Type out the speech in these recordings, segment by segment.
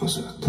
Aspetta.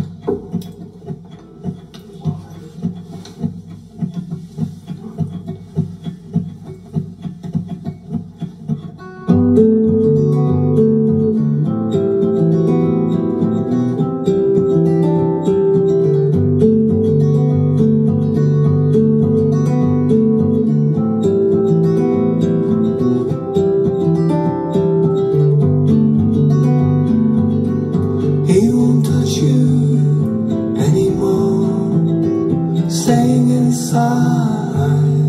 He won't touch you anymore, staying inside,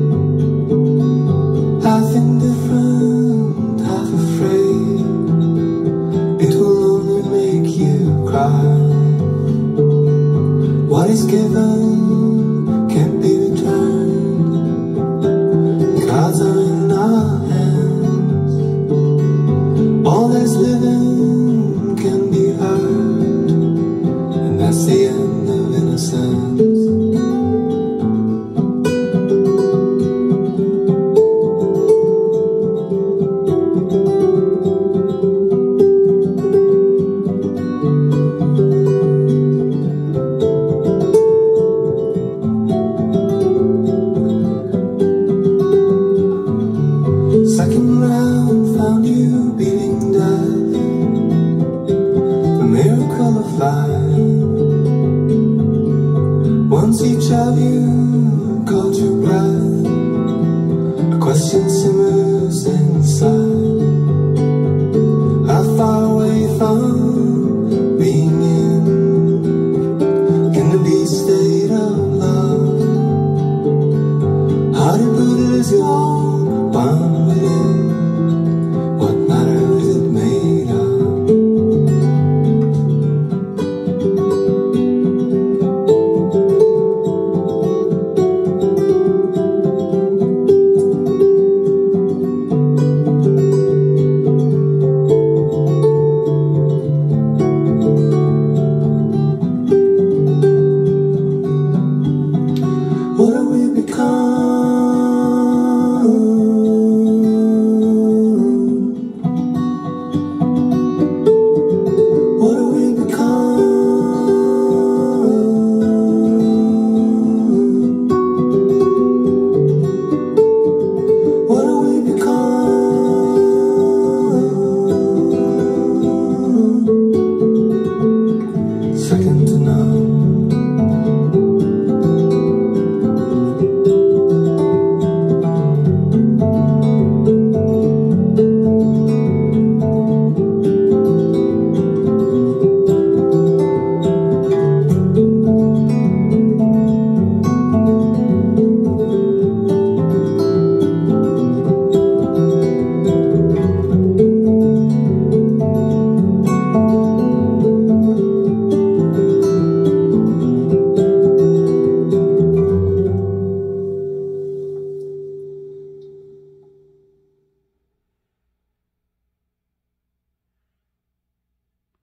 half indifferent, half afraid. It will only make you cry. What is given can't be returned. The cards are in our hands. All that's living can be hurt, and that's the end of innocence. Second round found you beating death, the miracle of life. Once each of you caught your breath, a question simmers inside. How far away from being in can there be a state of love? How to put it is your one.